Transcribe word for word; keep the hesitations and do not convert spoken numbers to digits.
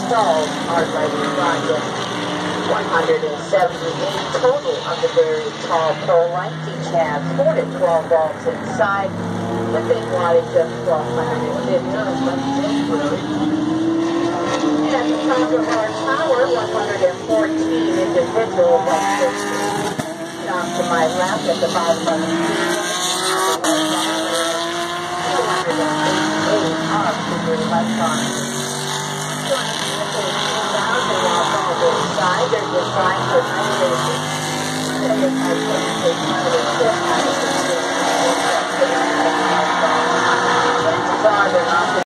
installed art lighting project. one hundred seventy-eight total of the very tall pole lights. Each have four to twelve volts inside, with a wattage of twelve fifty on a And at the top of our tower, one hundred fourteen individual electric. Down to my left at the bottom of the two hundred eighty-eight of the electronics. Inside, there's a sign for ninety-eight. Chances are they're not